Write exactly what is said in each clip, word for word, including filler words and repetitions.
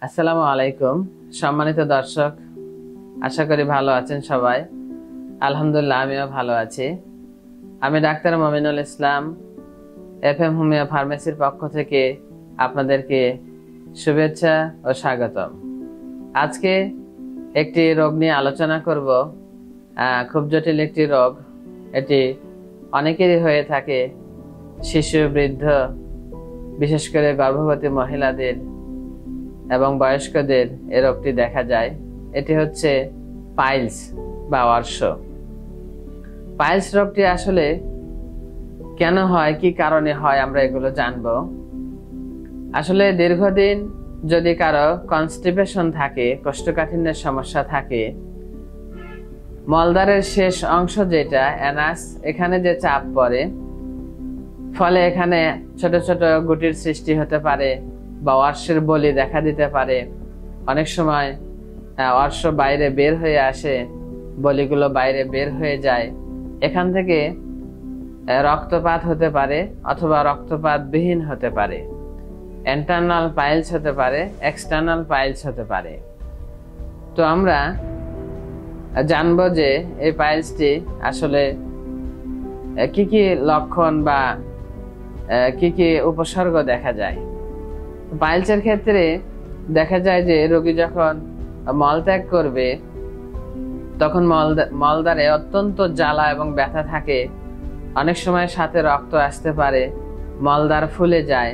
আসসালামু আলাইকুম সম্মানিত দর্শক, আশা করি ভালো আছেন সবাই। আলহামদুলিল্লাহ আমিও ভালো আছি। আমি doctor Mominul Islam, F M homeo ফার্মেসির পক্ষ থেকে আপনাদেরকে শুভেচ্ছা ও স্বাগতম। আজকে একটি রোগ নিয়ে আলোচনা করব। খুব জটিল একটি রোগ, এটি অনেকেরই হয়ে থাকে, শিশু, বৃদ্ধ, বিশেষ করে গর্ভবতী মহিলাদের এবং বয়স্কদের এই রোগটি দেখা যায়। এটি হচ্ছে পাইলস বা অর্শ। পাইলস রোগটি আসলে কেন হয়, কি কারণে হয়, আমরা এগুলো জানবো। আসলে দীর্ঘদিন যদি কারো কনস্টিপেশন থাকে, কোষ্ঠকাঠিন্যের সমস্যা থাকে, মলদ্বারের শেষ অংশ যেটা অ্যানাস, এখানে যে চাপ পড়ে, ফলে এখানে ছোট ছোট গুটির সৃষ্টি হতে পারে বা অর্শের বলি দেখা দিতে পারে। অনেক সময় অর্শ বাইরে বের হয়ে আসে, বলিগুলো বাইরে বের হয়ে যায়। এখান থেকে রক্তপাত হতে পারে অথবা রক্তপাত বিহীন হতে পারে। ইন্টারনাল পাইলস হতে পারে, এক্সটার্নাল পাইলস হতে পারে। তো আমরা জানবো যে এই পাইলসটি আসলে কি কি লক্ষণ বা কি কি উপসর্গ দেখা যায়। পাইলসের ক্ষেত্রে দেখা যায় যে রোগী যখন মলত্যাগ করবে তখন মলদ্বারে অত্যন্ত জ্বালা এবং ব্যথা থাকে। অনেক সময় সাথে রক্ত আসতে পারে, মলদ্বার ফুলে যায়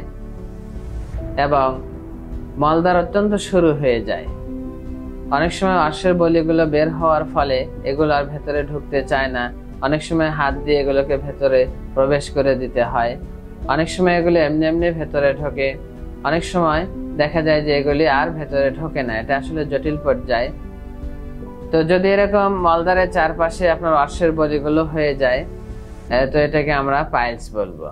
এবং মলদ্বার অত্যন্ত সরু হয়ে যায়। অনেক সময় অর্শের বলিগুলো বের হওয়ার ফলে এগুলো আর ভেতরে ঢুকতে চায় না। অনেক সময় হাত দিয়ে এগুলোকে ভেতরে প্রবেশ করে দিতে হয়। অনেক সময় এগুলো এমনি এমনি ভেতরে ঢোকে। অনেক সময় দেখা যায় যে এগুলি আর ভেতরে ঢোকে না। এটা আসলে জটিল পর্যায়ে। তো যদি এরকম মলদ্বারের চারপাশে আপনার অর্শের বলিগুলো হয়ে যায়, তো এটাকে আমরা পাইলস বলবো।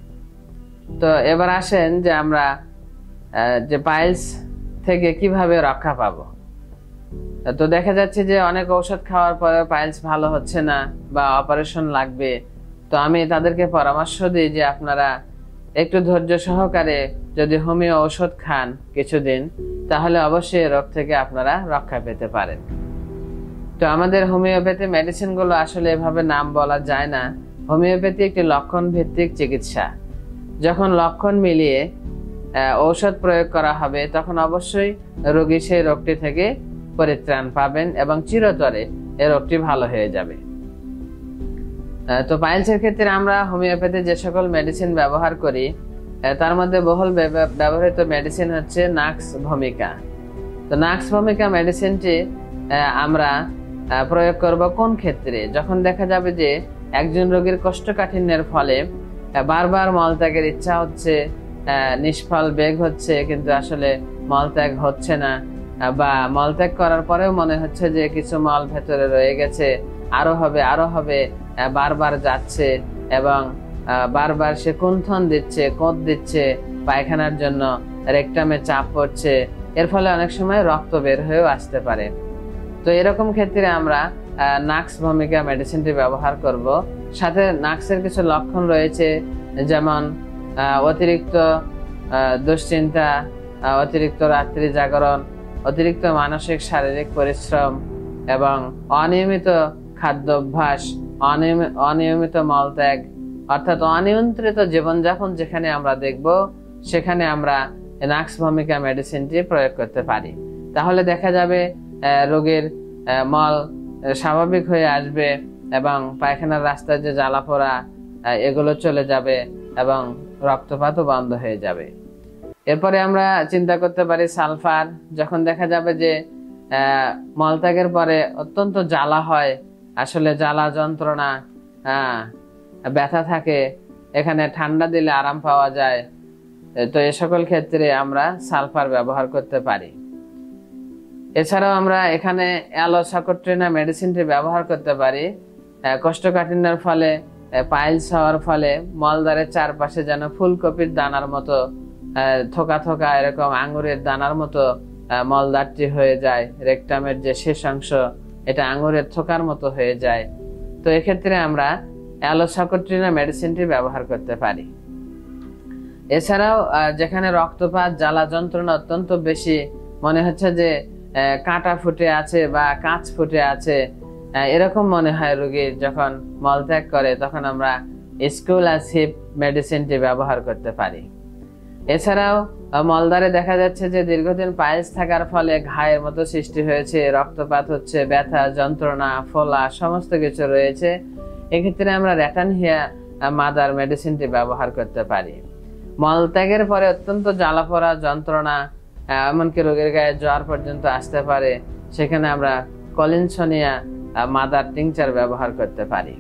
তো এবার আসেন যে আমরা যে পাইলস থেকে কিভাবে রক্ষা পাবো। তো দেখা যাচ্ছে যে অনেক ঔষধ খাওয়ার পরে পাইলস ভালো হচ্ছে না বা অপারেশন লাগবে। তো আমি তাদেরকে পরামর্শ দিই যে আপনারা একটু ধৈর্য সহকারে যদি হোমিও ঔষধ খান কিছুদিন, তাহলে অবশ্যই রোগ থেকে আপনারা রক্ষা পেতে পারেন। তো আমাদের হোমিওপ্যাথি মেডিসিন গুলো আসলে এভাবে নাম বলা যায় না। হোমিওপ্যাথি একটি লক্ষণ ভিত্তিক চিকিৎসা। যখন লক্ষণ মিলিয়ে ঔষধ প্রয়োগ করা হবে তখন অবশ্যই রোগী সেই রোগটি থেকে পরিত্রাণ পাবেন এবং চিরতরে এই রোগটি ভালো হয়ে যাবে। তো পাইলসের ক্ষেত্রে আমরা হোমিওপ্যাথি যে সকল মেডিসিন ব্যবহার করি তার মধ্যে বহুল ব্যবহৃত মেডিসিন হচ্ছে নাক্স ভূমিকা। তো নাক্স ভূমিকা মেডিসিনটি আমরা প্রয়োগ করব কোন ক্ষেত্রে? যখন দেখা যাবে যে একজন রোগীর কোষ্ঠকাঠিন্যের ফলে বারবার মলত্যাগের ইচ্ছা হচ্ছে, নিষ্ফল বেগ হচ্ছে, কিন্তু আসলে মলত্যাগ হচ্ছে না, বা মলত্যাগ করার পরেও মনে হচ্ছে যে কিছু মল ভেতরে রয়ে গেছে, আরো হবে আরো হবে, বারবার যাচ্ছে এবং বারবার সে কুণ্ঠন দিচ্ছে, কোঁত দিচ্ছে, পায়খানার জন্য রেকটামে চাপ পড়ছে, এর ফলে অনেক সময় রক্ত বের হয়েও আসতে পারে। তো এরকম ক্ষেত্রে আমরা নাক্স ভূমিকা মেডিসিনটি ব্যবহার করব। সাথে নাক্সের কিছু লক্ষণ রয়েছে, যেমন অতিরিক্ত দুশ্চিন্তা, অতিরিক্ত রাত্রি জাগরণ, অতিরিক্ত মানসিক শারীরিক পরিশ্রম এবং অনিয়মিত খাদ্যাভ্যাস, অনিয়মিত মলত্যাগ, অর্থাৎ অনিয়ন্ত্রিত জীবনযাপন যেখানে আমরা দেখব সেখানে আমরা নাক্স ভূমিকা মেডিসিনটি প্রয়োগ করতে পারি। তাহলে দেখা যাবে রোগীর মল স্বাভাবিক হয়ে আসবে এবং পায়খানার রাস্তায় যে জ্বালা পোড়া এগুলো চলে যাবে এবং রক্তপাতও বন্ধ হয়ে যাবে। এরপরে আমরা চিন্তা করতে পারি সালফার। যখন দেখা যাবে যে মলত্যাগের পরে অত্যন্ত জ্বালা হয়, আসলে জ্বালা যন্ত্রণা, ব্যথা থাকে, এখানে ঠান্ডা দিলে আরাম পাওয়া যায়, তো এ সকল ক্ষেত্রে আমরা সালফার ব্যবহার করতে পারি। এছাড়াও আমরা এখানে অ্যালোসাকোট্রিনা মেডিসিনটি ব্যবহার করতে পারি। কোষ্ঠকাঠিন্যের ফলে, পাইলস হওয়ার ফলে মলদ্বারের চারপাশে যেন ফুলকপির দানার মতো থোকা থোকা, এরকম আঙ্গুরের দানার মতো মলদ্বারটি হয়ে যায়। রেকটামের যে শেষ অংশ এটা আঙ্গুরের থোকার মতো হয়ে যায়। তো এক্ষেত্রে আমরা অ্যালোসাকোট্রিনা মেডিসিনটি ব্যবহার করতে পারি। এছাড়াও যেখানে রক্তপাত, জ্বালা যন্ত্রণা অত্যন্ত বেশি, মনে হচ্ছে যে কাঁটা ফুটে আছে বা কাঁচ ফুটে আছে, এরকম মনে হয় রোগীর যখন মলত্যাগ করে, তখন আমরা স্কোলাসিপ মেডিসিনটি ব্যবহার করতে পারি। এছাড়াও মলদ্বারে দেখা যাচ্ছে যে দীর্ঘদিন পাইলস থাকার ফলে ঘায়ের মতো সৃষ্টি হয়েছে, রক্তপাত হচ্ছে, ব্যথা, যন্ত্রণা, ফোলা সমস্ত কিছু রয়েছে। এক্ষেত্রে আমরা র্যাটানহিয়া মাদার মেডিসিনটি ব্যবহার করতে পারি। মলত্যাগের পরে অত্যন্ত জ্বালাপোড়া, যন্ত্রণা, এমনকি রোগীর গায়ে জ্বর পর্যন্ত আসতে পারে, সেখানে আমরা কলিনসোনিয়া মাদার টিংচার ব্যবহার করতে পারি।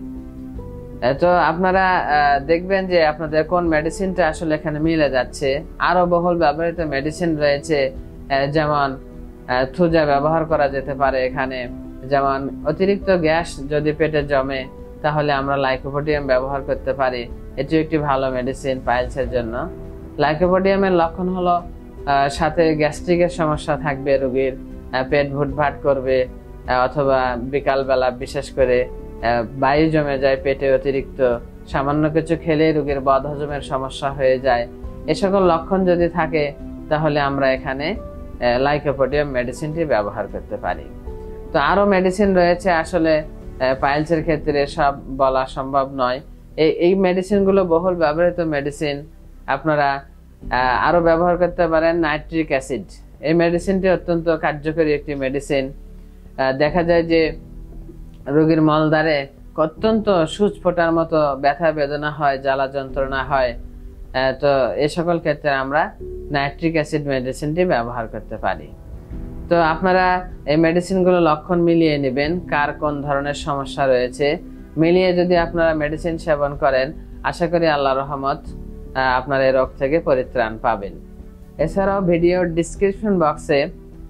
তো আপনারা দেখবেন যে আপনাদের কোন মেডিসিনটা আসলে এখানে মিলে যাচ্ছে। আরো বহুল ব্যবহৃত মেডিসিন রয়েছে, যেমন থুজা ব্যবহার করা যেতে পারে এখানে। যেমন অতিরিক্ত গ্যাস যদি পেটে জমে, তাহলে আমরা লাইকোপোডিয়াম ব্যবহার করতে পারি। এটি একটি ভালো মেডিসিন পাইলসের জন্য। লাইকোপোডিয়ামের লক্ষণ হলো সাথে গ্যাস্ট্রিকের সমস্যা থাকবে, রোগীর পেট ভুটভাট করবে, অথবা বিকালবেলা বিশেষ করে বায়ু জমে যায় পেটে অতিরিক্ত, সামান্য কিছু খেলে রোগীর বদহজমের সমস্যা হয়ে যায়। এ সকল লক্ষণ যদি থাকে, তাহলে আমরা এখানে লাইকোপোডিয়াম মেডিসিনটি ব্যবহার করতে পারি। তো আরো মেডিসিন রয়েছে, আসলে পাইলসের ক্ষেত্রে সব বলা সম্ভব নয়। এই এই মেডিসিনগুলো বহুল ব্যবহৃত মেডিসিন। আপনারা আরো ব্যবহার করতে পারেন নাইট্রিক অ্যাসিড। এই মেডিসিনটি অত্যন্ত কার্যকরী একটি মেডিসিন। দেখা যায় যে রোগীর মলদ্বারে অত্যন্ত সূচ ফোটার মতো ব্যথা বেদনা হয়, জ্বালা যন্ত্রণা হয়। তো এই সকল ক্ষেত্রে আমরা নাইট্রিক অ্যাসিড মেডিসিনটি ব্যবহার করতে পারি। তো আপনারা এই মেডিসিনগুলো লক্ষণ মিলিয়ে নেবেন, কার কোন ধরনের সমস্যা রয়েছে। মিলিয়ে যদি আপনারা মেডিসিন সেবন করেন, আশা করি আল্লাহর রহমত আপনার এই রোগ থেকে পরিত্রাণ পাবেন। এছাড়াও ভিডিওর ডিসক্রিপশন বক্সে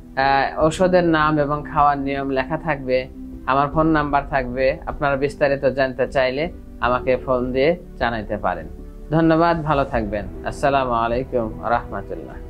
ওষুধের নাম এবং খাওয়ার নিয়ম লেখা থাকবে, আমার ফোন নাম্বার থাকবে। আপনারা বিস্তারিত জানতে চাইলে আমাকে ফোন দিয়ে জানাইতে পারেন। ধন্যবাদ, ভালো থাকবেন। আসসালামু আলাইকুম ওয়া রাহমাতুল্লাহ।